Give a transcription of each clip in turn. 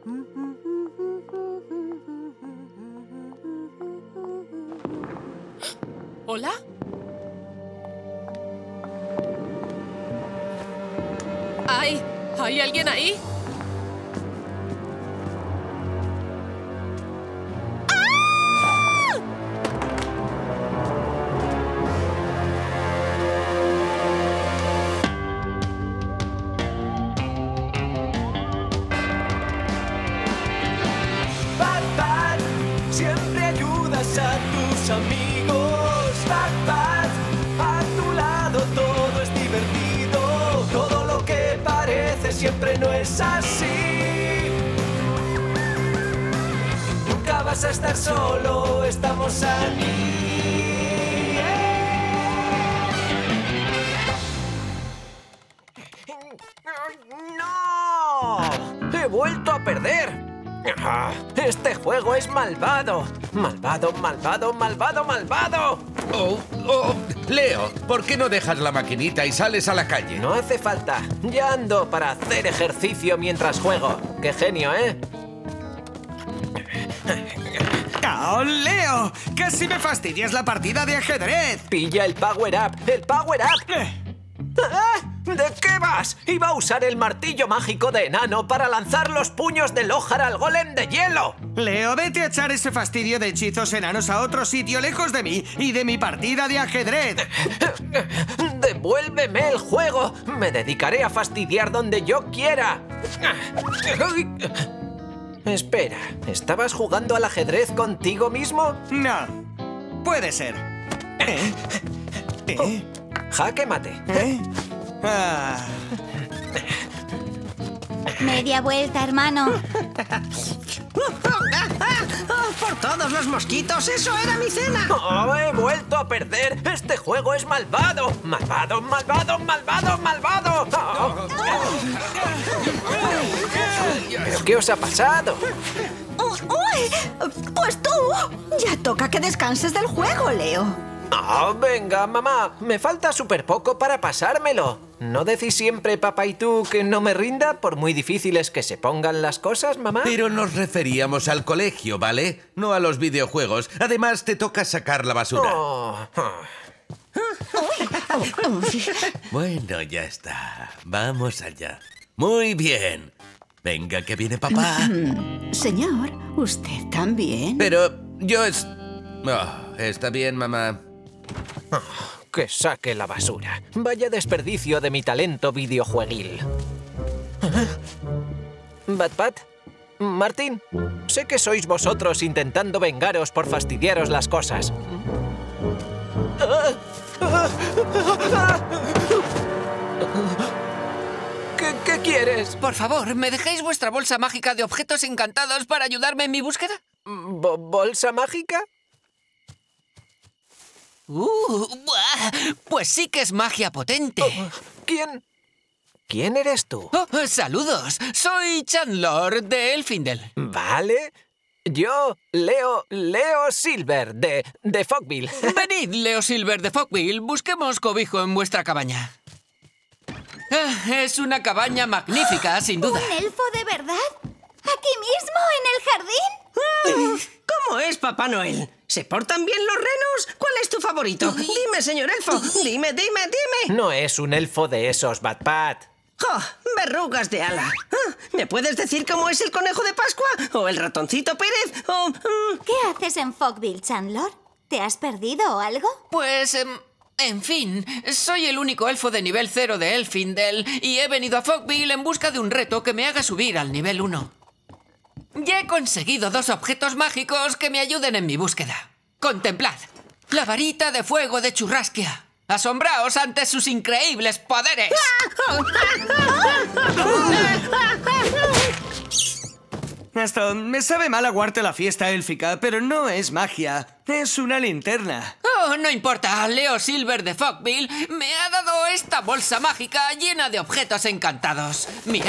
¿Hola? ¿Hay alguien ahí? Bat, siempre ayudas a tus amigos. Bat, a tu lado todo es divertido. Todo lo que parece siempre no es así. Nunca vas a estar solo, estamos aquí. ¡No! ¡He vuelto a perder! ¡Este juego es malvado! ¡Malvado, malvado, malvado, malvado! Leo, ¿por qué no dejas la maquinita y sales a la calle? No hace falta. Ya ando para hacer ejercicio mientras juego. ¡Qué genio, ¿eh? ¡Oh, Leo! ¡Casi me fastidias la partida de ajedrez! ¡Pilla el Power Up! ¡El Power Up! ¿De qué vas? Iba a usar el martillo mágico de enano para lanzar los puños de Lohar al golem de hielo. Leo, vete a echar ese fastidio de hechizos enanos a otro sitio lejos de mí y de mi partida de ajedrez. ¡Devuélveme el juego! Me dedicaré a fastidiar donde yo quiera. Espera, ¿estabas jugando al ajedrez contigo mismo? No, puede ser. Jaque mate. Media vuelta, hermano. ¡Por todos los mosquitos! ¡Eso era mi cena! ¡Oh, he vuelto a perder! ¡Este juego es malvado! ¡Malvado, malvado, malvado, malvado! Oh. ¿Pero qué os ha pasado? ¡Uy! Pues tú. Ya toca que descanses del juego, Leo. Oh, venga, mamá. Me falta súper poco para pasármelo. ¿No decís siempre, papá y tú, que no me rinda por muy difíciles que se pongan las cosas, mamá? Pero nos referíamos al colegio, ¿vale? No a los videojuegos. Además, te toca sacar la basura. Bueno, ya está. Vamos allá. Muy bien. Venga, que viene papá. Señor, ¿usted también? Pero yo está bien, mamá. Que saque la basura. Vaya desperdicio de mi talento videojueguil. Bat, Martín, sé que sois vosotros intentando vengaros por fastidiaros las cosas. ¿Qué quieres? Por favor, ¿me dejáis vuestra bolsa mágica de objetos encantados para ayudarme en mi búsqueda? ¿Bolsa mágica? Pues sí que es magia potente. ¿Quién eres tú? Saludos, soy Chandler de Elfindel. Vale. Yo, Leo Silver de Fogville. Venid, Leo Silver de Fogville, busquemos cobijo en vuestra cabaña. Es una cabaña magnífica, sin duda. ¿Un elfo de verdad? ¿Aquí mismo, en el jardín? ¿Cómo es Papá Noel? ¿Se portan bien los renos? ¿Cuál es tu favorito? Dime, señor elfo. Dime. No es un elfo de esos, Bat. ¡Oh, verrugas de ala! ¿Me puedes decir cómo es el conejo de Pascua? ¿O el ratoncito Pérez? ¿O...? ¿Qué haces en Fogville, Chandler? ¿Te has perdido o algo? Pues, en fin, soy el único elfo de nivel 0 de Elfindel y he venido a Fogville en busca de un reto que me haga subir al nivel 1. Ya he conseguido 2 objetos mágicos que me ayuden en mi búsqueda. Contemplad, la varita de fuego de Churrasquia. ¡Asombraos ante sus increíbles poderes! Esto me sabe mal aguarte la fiesta élfica, pero no es magia. Es una linterna. Oh, no importa. Leo Silver de Fogville me ha dado esta bolsa mágica llena de objetos encantados. Mirad.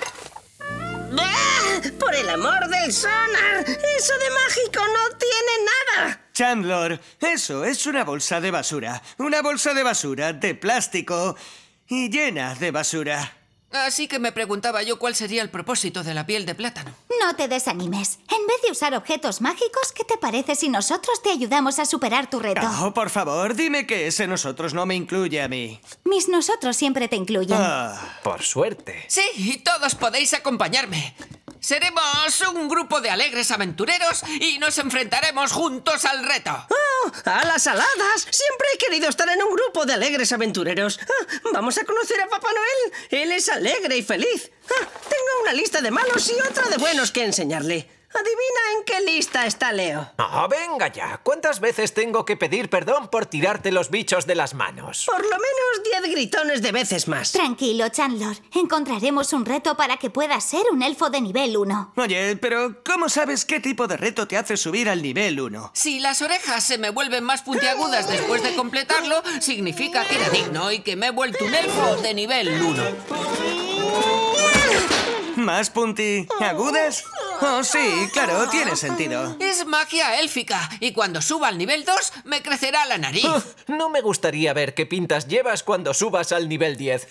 ¡Por el amor del sonar! ¡Eso de mágico no tiene nada! Chandler, eso es una bolsa de basura. Una bolsa de basura de plástico y llena de basura. Así que me preguntaba yo cuál sería el propósito de la piel de plátano. No te desanimes. En vez de usar objetos mágicos, ¿qué te parece si nosotros te ayudamos a superar tu reto? Oh, por favor, dime que ese nosotros no me incluye a mí. Mis nosotros siempre te incluyen. Por suerte. Sí, todos podéis acompañarme. Seremos un grupo de alegres aventureros y nos enfrentaremos juntos al reto. ¡Oh! ¡Alas aladas! Siempre he querido estar en un grupo de alegres aventureros. Vamos a conocer a Papá Noel. Él es alegre y feliz. Tengo una lista de malos y otra de buenos que enseñarle. Adivina en qué lista está Leo. ¡Oh, venga ya! ¿Cuántas veces tengo que pedir perdón por tirarte los bichos de las manos? Por lo menos 10 gritones de veces más. Tranquilo, Chandler. Encontraremos un reto para que puedas ser un elfo de nivel 1. Oye, pero ¿cómo sabes qué tipo de reto te hace subir al nivel 1? Si las orejas se me vuelven más puntiagudas después de completarlo, significa que era digno y que me he vuelto un elfo de nivel 1. ¿Más puntiagudas? Oh, sí, claro, tiene sentido. Es magia élfica y cuando suba al nivel 2 me crecerá la nariz. No me gustaría ver qué pintas llevas cuando subas al nivel 10.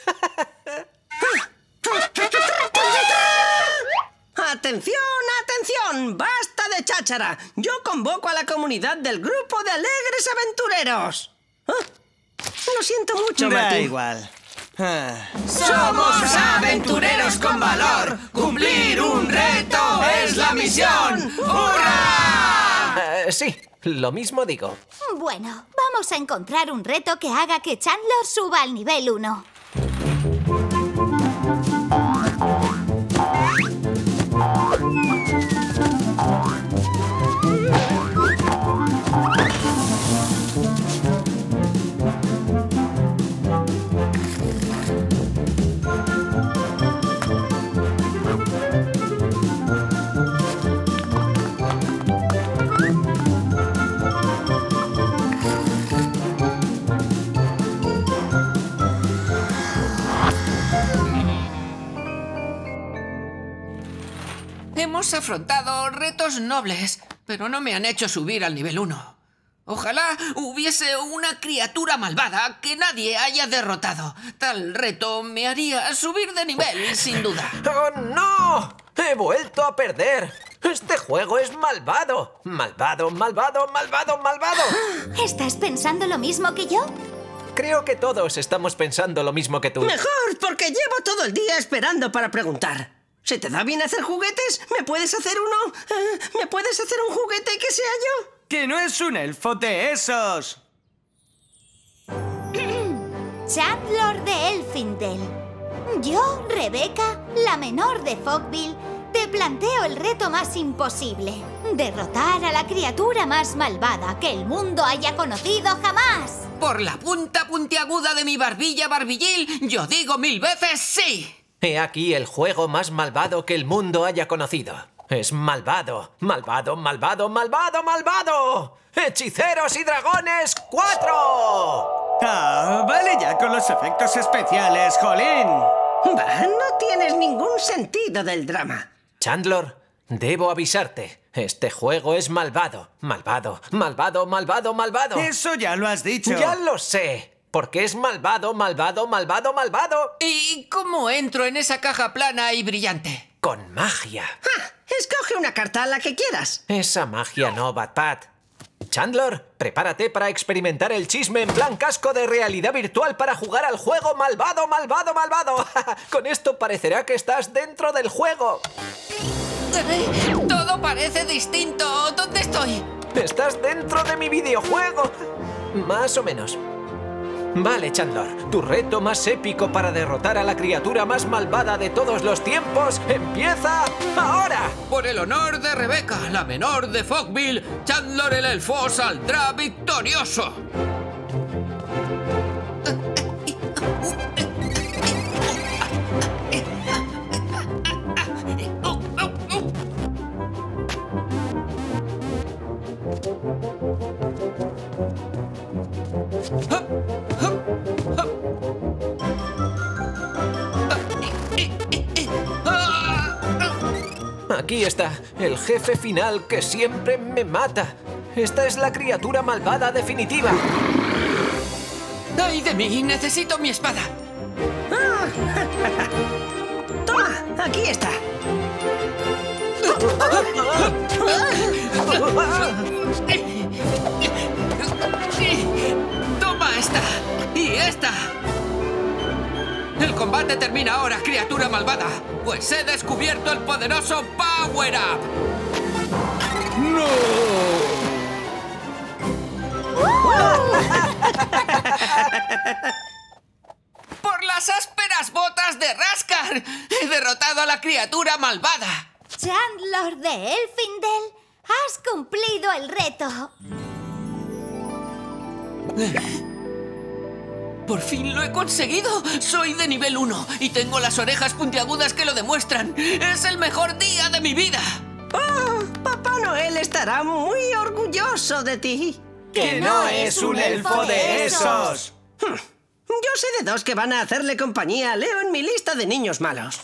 ¡Atención, atención! ¡Basta de cháchara! Yo convoco a la comunidad del grupo de alegres aventureros. Lo siento mucho, Da Martín. igual. ¡Somos aventureros con valor! ¡Cumplir un reto es la misión! ¡Hurra! Sí, lo mismo digo. Bueno, vamos a encontrar un reto que haga que Chandler suba al nivel 1. Hemos afrontado retos nobles, pero no me han hecho subir al nivel 1. Ojalá hubiese una criatura malvada que nadie haya derrotado. Tal reto me haría subir de nivel, sin duda. ¡Oh, no! ¡He vuelto a perder! ¡Este juego es malvado! ¡Malvado, malvado, malvado, malvado! ¿Estás pensando lo mismo que yo? Creo que todos estamos pensando lo mismo que tú. Mejor, porque llevo todo el día esperando para preguntar. ¿Se te da bien hacer juguetes? ¿Me puedes hacer uno? ¿Me puedes hacer un juguete que sea yo? ¡Que no es un elfo de esos! Chandler de Elfindel. Yo, Rebecca, la menor de Fogville, te planteo el reto más imposible. Derrotar a la criatura más malvada que el mundo haya conocido jamás. Por la punta puntiaguda de mi barbilla barbillil, yo digo 1000 veces sí. He aquí el juego más malvado que el mundo haya conocido. Es malvado, malvado, malvado, malvado, malvado. ¡Hechiceros y dragones 4! Vale ya con los efectos especiales, jolín. No tienes ningún sentido del drama. Chandler, debo avisarte. Este juego es malvado, malvado, malvado, malvado, malvado. Eso ya lo has dicho. Ya lo sé. Porque es malvado, malvado, malvado, malvado. ¿Y cómo entro en esa caja plana y brillante? Con magia. Escoge una carta, la que quieras. Esa magia no, Bat-Pat. Chandler, prepárate para experimentar el chisme en plan casco de realidad virtual para jugar al juego malvado, malvado, malvado. Con esto parecerá que estás dentro del juego. Todo parece distinto. ¿Dónde estoy? Estás dentro de mi videojuego. Más o menos. Vale, Chandler, tu reto más épico para derrotar a la criatura más malvada de todos los tiempos empieza ahora. Por el honor de Rebecca, la menor de Fogville, Chandler el elfo saldrá victorioso. Aquí está, el jefe final que siempre me mata. Esta es la criatura malvada definitiva. ¡Ay de mí! ¡Necesito mi espada! Aquí está. ¡Toma esta! ¡Y esta! El combate termina ahora, criatura malvada, pues he descubierto el poderoso Power Up. ¡Por las ásperas botas de Raskar! ¡He derrotado a la criatura malvada! Chandler de Elfindel, has cumplido el reto. ¡Por fin lo he conseguido! ¡Soy de nivel 1 y tengo las orejas puntiagudas que lo demuestran! ¡Es el mejor día de mi vida! ¡Oh! Papá Noel estará muy orgulloso de ti. ¡Que no es un elfo de esos! Yo sé de dos que van a hacerle compañía a Leo en mi lista de niños malos.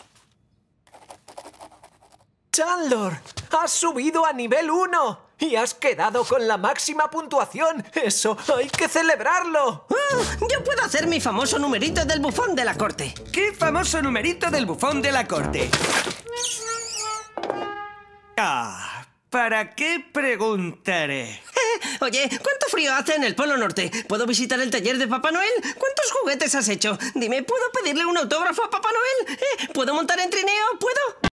Chandler, has subido a nivel 1 y has quedado con la máxima puntuación. ¡Eso hay que celebrarlo! Yo puedo hacer mi famoso numerito del bufón de la corte. ¡Qué famoso numerito del bufón de la corte! Ah, ¿para qué preguntaré? Oye, ¿cuánto frío hace en el Polo Norte? ¿Puedo visitar el taller de Papá Noel? ¿Cuántos juguetes has hecho? Dime, ¿puedo pedirle un autógrafo a Papá Noel? ¿Puedo montar en trineo? ¿Puedo?